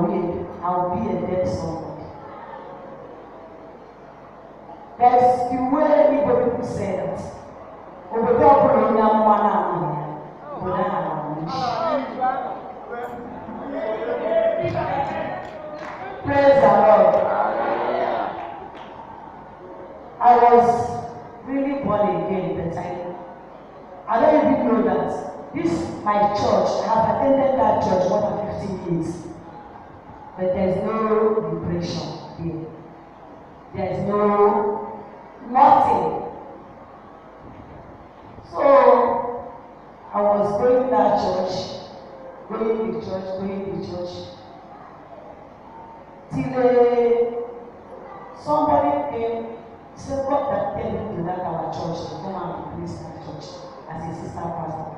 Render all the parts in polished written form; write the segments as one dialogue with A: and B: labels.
A: I'll be a dead somebody. There's the way people say that. Over there, praise the Lord. I was really born again at the time. I don't even know that this my church. I have attended that church more than 15 years, but there's no liberation here. There's nothing. So I was going to that church, going to church. Till somebody came, said, God that tell me to that our church to come and replace that church as a sister pastor.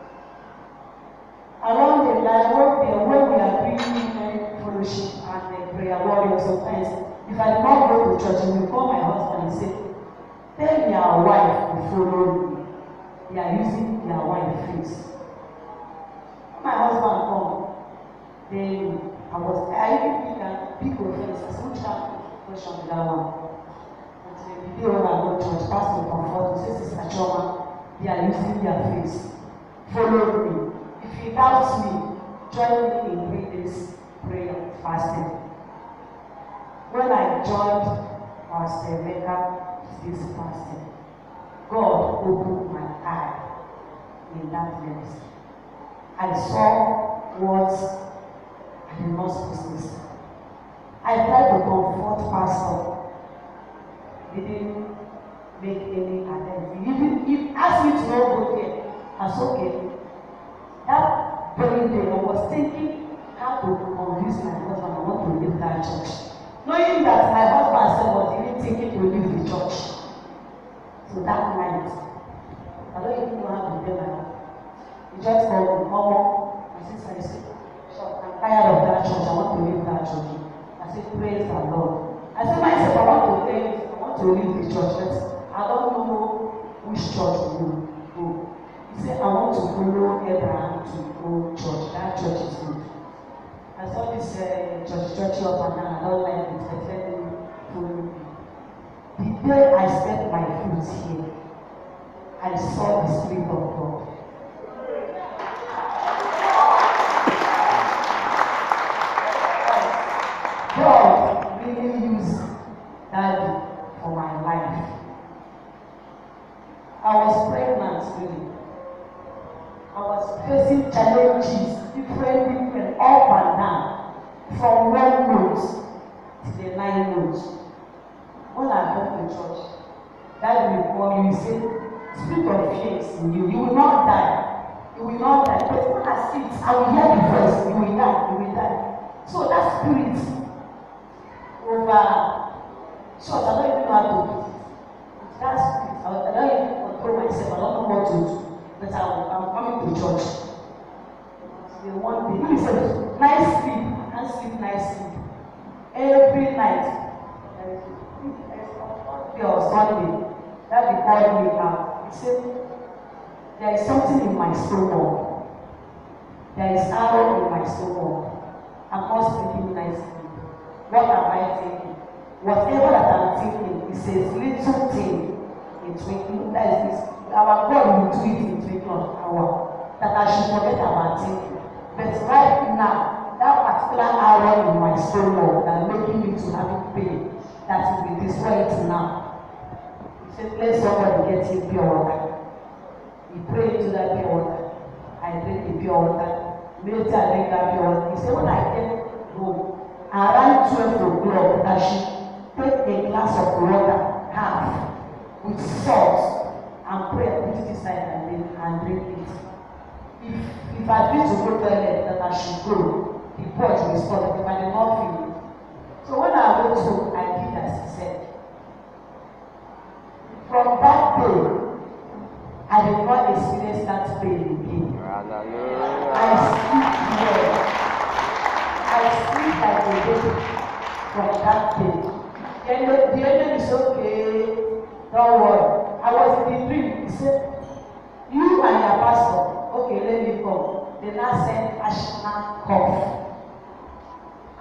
A: Along the line, when we are doing fellowship and prayer warrior, sometimes if I did not go to church, he will call my husband and say, tell your wife to follow me. They are using their wife's face. When my husband come, then I even think that big offense. I said, which kind of question did that one? Until the day when I go to church, pastor comfort me, say, Sister Choma, they are using their face. Follow me. If he doubts me, join me in 3 days prayer fasting. When I joined Pastor Emeka this fasting, God opened my eye in that ministry. I saw what I did not supposed to see. I tried to comfort pastor. He didn't make any attempt. He asked me to not go there. I said, okay. That very day, I was thinking how to convince my husband I want to leave that church. Knowing that my husband said was even thinking to leave the church. So that night, I don't even know how to tell my husband. He just called me, Mama, my sister, I said, I'm tired of that church, I want to leave that church. I said, praise the Lord. I said myself, I want to tell you, I want to leave the church, but I don't know which church to go. He said, I want to follow Abraham to go church. That church is good. I saw this church up and down. I don't like it, but let me follow me. The day I set my foot here, I saw the Spirit of God. God really used Daddy for my life. I was pregnant really. I was facing challenges, different, up and down, from 1 note to the 9 notes. When I come to church, Daddy will call me and say, Spirit of fear is in you. You will not die. You will not die. But when I sit, I will hear the voice. You will die. You will die. So that spirit over church, I don't even know how to do it. That spirit, I don't even control myself. I don't know what to do. But I'm coming to church. The one day, he said, nice sleep. I can't sleep nice sleep. Every night. Or Sunday, that he called me out. He said, there is something in my stomach. There is arrow in my stomach. I'm not sleeping nicely. What am I thinking? Whatever that I'm thinking is a little thing in twinkling. That is this. Our God will do it in twinkling of an hour. That I should forget about thinking. But right now, that particular arrow in my stomach that making me to have pain, that will be destroyed now. He said, let somebody get you pure water. He prayed to that pure water. I drink the pure water. Immediately I drink that pure water. He said, when I get home, around 12 o'clock, I should take a glass of water, half, with salt, and pray, put it inside and drink it. If I feel to go to the toilet, that I should go, the purge will stop. If I did not feel it. So when I went home, I did as he said. From that day, I did not experience that pain again. I sleep well. I sleep like a baby from that pain. The enemy is okay, don't worry. I was in the dream. He said, you and your pastor, okay, let me come. They now sent Ashana cough.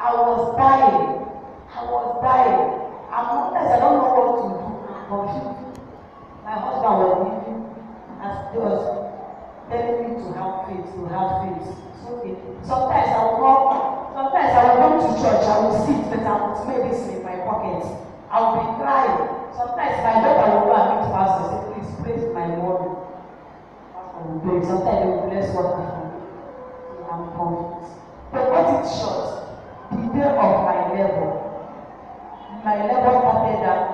A: dying. I was dying. And sometimes I don't know what to do. I'm confused. My husband was living as he was telling me to have faith, to have faith. So sometimes I will walk, sometimes I will go to church, I will sit, but I will medicine in my pocket. I will be crying. Sometimes my daughter will go and meet pastor and say, please pray for my mom. Pastor will pray. Sometimes they will bless water for me. I'm confused. To cut it short, the day of my labor started at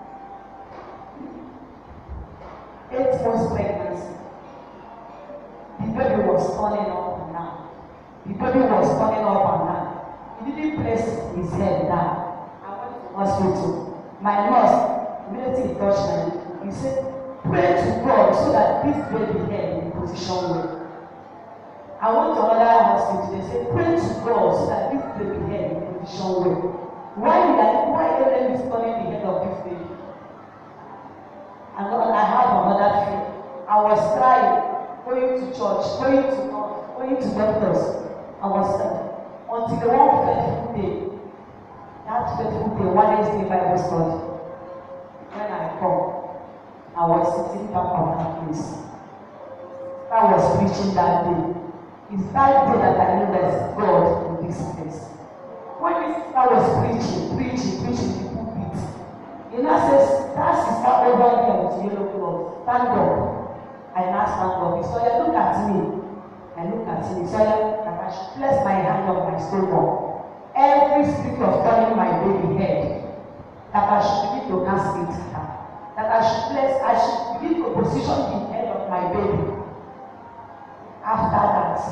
A: 8 months pregnancy. The baby was turning up and down. The baby was turning up and down. He didn't place his head down. I went to the hospital. My nurse immediately touched me. He said, pray to God so that this baby head will position well. I went to another hospital. They said, pray to God so that this baby head will position well. Why Ellen is turning the head of this baby? And I have another fear. I was crying, going to church, going to doctors. I was until the one fateful day. That fateful day, Wednesday Bible study. When I come, I was sitting back on that place. I was preaching that day. It's that day that I knew there's God in this place. When this sister was preaching, the pulpit, he now says, that sister over there with yellow clothes, stand up. I now stand up. He said, look at me. I look at him. He said, that I should place my hand on my stomach. Every spirit of turning my baby head, that I should begin to cast it. That I should begin to position the head of my baby. After that,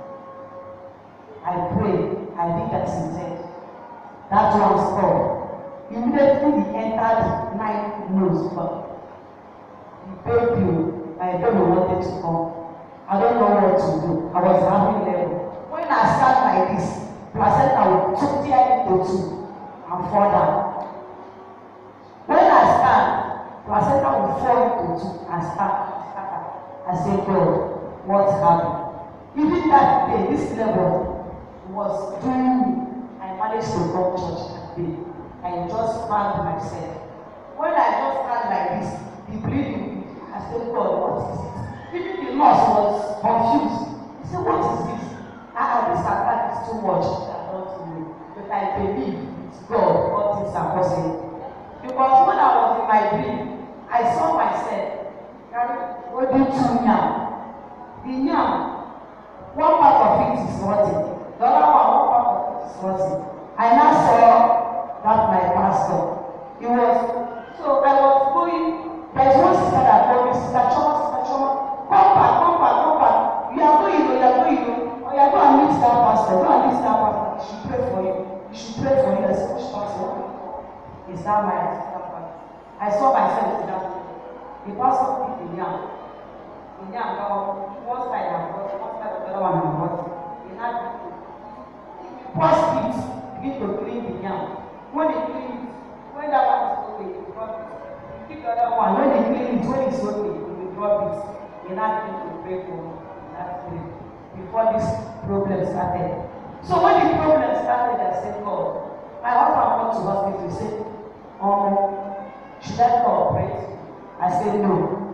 A: I pray. I did that instead. That one stopped. Immediately he entered 9 months. The my baby wanted to come. I don't know what to do. I was having level. When I stand like this, placenta will tear into 2 and fall down. When I stand, placenta will fall into 2 and start. I say, God, what's happened? Even that day, this level was doing me. I managed to go to church that day. I just found myself. When I just stand like this, the bleeding, I said, God, what is it? Even the nurse was confused. He said, what is this? The Satan is too much. I don't know. But I believe it's God, all things are possible. Because when I was in my dream, I saw myself holding 2 yam. The yam, one part of it is rotting. The other one part of it is rotting. I now saw that my pastor. It was, so I was going, there's one sister that told me, Sister Choma, come back. You are going, or you are going to meet that pastor. Go and meet that pastor. He should pray for you. He should pray for you. I said, which pastor? Is that my sister pastor? I saw myself in that. The pastor picked the yam. The yam, one side and one side of the other one and one. He had first it, begin to clean the yam. When they clean it, when that one is okay, you drop it. You keep the other one. When they clean it, when it's okay, you drop it. You now begin to pray for that day before this problem started. So when the problem started, I said, God, my husband went to hospital. He said, should I cooperate? I said, no.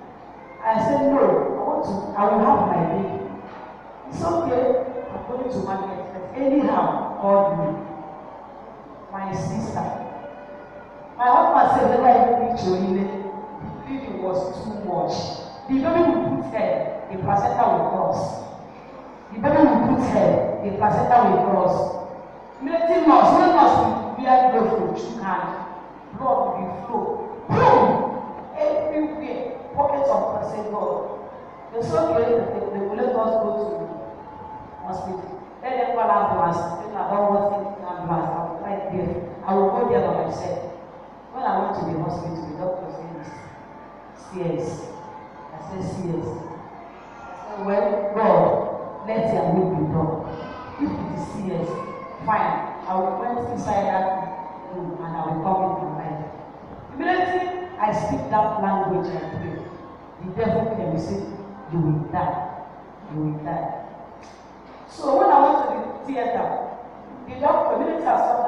A: I will have my baby. It's okay. I'm going to market. Anyhow, called me. My sister. My husband said, never even reach your healing. The bleeding was too much. The baby will put head, the placenta will cross. The baby will put head, the placenta will cross. Immediately nurse, when nurse will wear gloves for two hands, blood will flow. Boom! Everywhere, pockets of placenta. It's okay, they will let us go to the hospital. Let them call ambulance. I don't want ambulance. I will right there. I will go there by myself. When I went to the hospital, the doctor said, CS. I said, CS. I said, well, God, let your will be done. If it is CS, fine. I will went inside that room and I will come in my life. Immediately, I speak that language and pray. The devil came and said, you will die. You will die. So when I went to the theater, the doctor, immediately I saw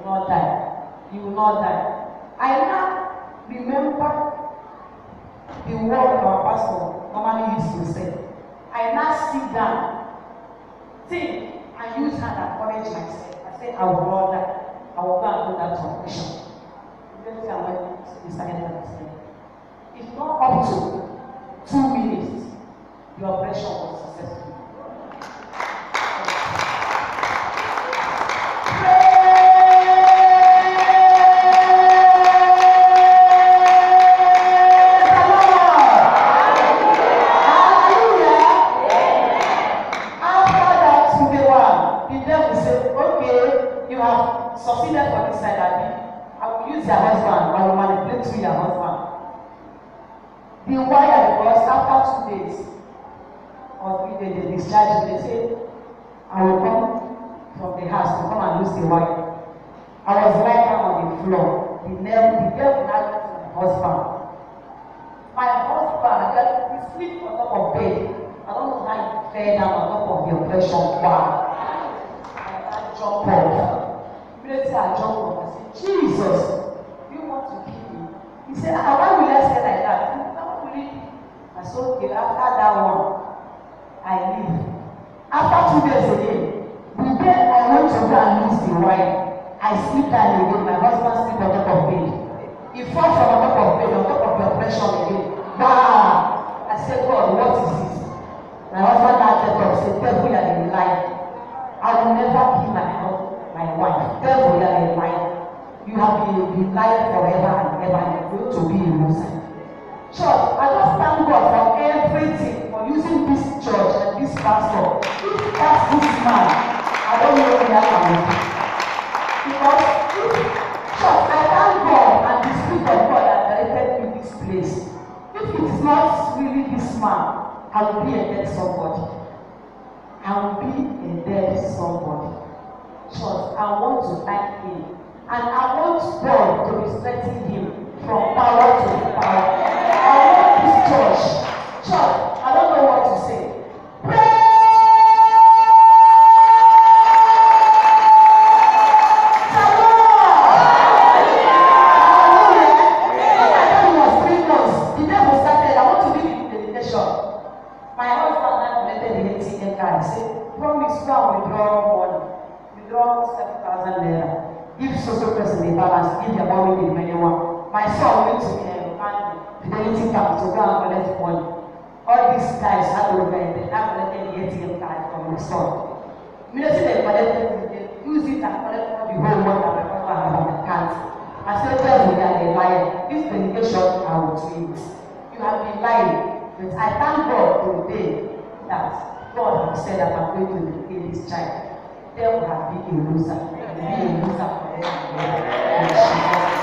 A: will not die. You will not die. I now remember the word our pastor normally used to say. I now sit down, think, and use hand and encourage myself. I say, I will not die. I will go and do that operation. Let's say I went to the second. It's not up to 2 minutes. The operation was successful. Succeeded for this side, I will use your husband, I will manipulate through your husband. The wire, because after 2 days or 3 days, they discharge me. They say, I will come from the house to come and use the wire. I was lying down on the floor. The devil had my husband. My husband, he sleep on top of bed. I don't know how he fell down on top of the operation. Wow. I jumped off. Immediately I jumped up and said, Jesus, you want to kill me? He said, why will I say like that? How will it? I said, okay, after that one, I leave. After 2 days again, the day I went to go and lose the wine, I sleep down again. My husband sleep on top of bed. He fell from on top of bed, on top of the operation again. Bah! I said, God, what is this? My husband now get up, said, devil, you are in lie. I will never kill my wife. Devil, you are a liar. You have been lying forever and ever. You're going to be a loser. Church, I just thank God for everything, for using this church and this pastor. If that's this man, I don't know where I can be. Because church, I thank God and the Spirit of God that directed me this place. If it is not really this man, I will be a dead somebody. I will be a dead somebody. Church, I want to thank him. And I want God to be strengthening him from power to power. I want this church. I don't know what to say. Pray! My husband had collected the ATM card. He said, promise go and withdraw money. Withdraw 7,000 naira. Give social person the balance, give your money the remaining one. My son went to Fidelity Bank to go and collect money. All these guys had to repay. They have collected the ATM card from my son. Immediately they collected it, they use it and collect the whole money that my husband had on the account. I said, tell me that they lie. This delegation, I will do it. You have been lying. But I thank God today that God has said that I'm going to kill this child. There will have been a loser. Be a loser forever.